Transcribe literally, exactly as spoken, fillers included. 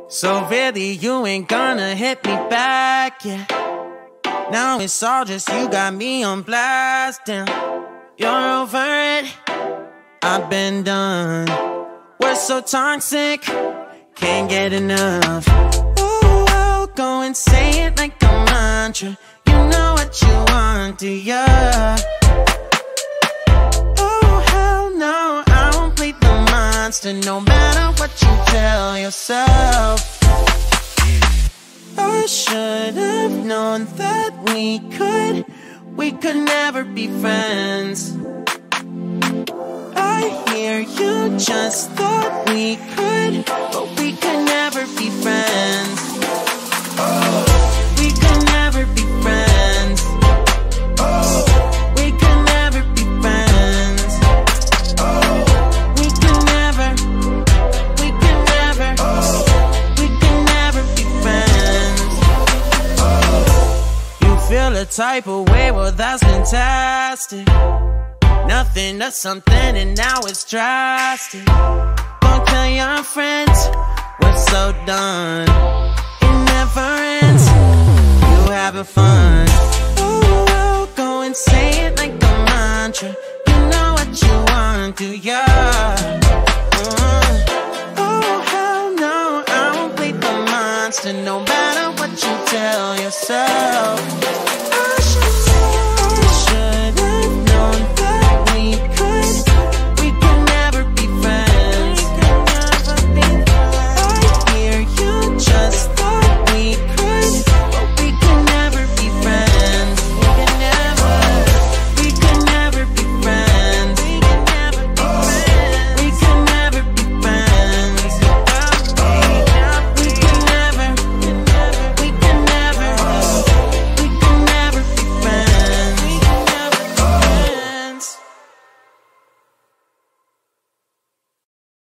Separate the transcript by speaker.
Speaker 1: So really you ain't gonna hit me back, yeah. Now it's all just you got me on blast, damn. You're over it, I've been done. We're so toxic, can't get enough. Ooh, I'll go and say it like a mantra. You know what you want, do ya? Oh hell no, I won't play the monster, no matter what you tell yourself. I should have known that we could, we could never be friends. I hear you just thought we could, but we could never be friends. We could never be friends. We could never be friends. We could never, we could never, we could never be friends. You feel a type of way, well that's fantastic. Nothing to something and now it's drastic. Don't tell your friends, we're so done. It never ends, you having fun. Oh, I'll go and say it like a mantra. You know what you want, do ya? Uh, oh, hell no, I won't play the monster, no matter what you tell yourself.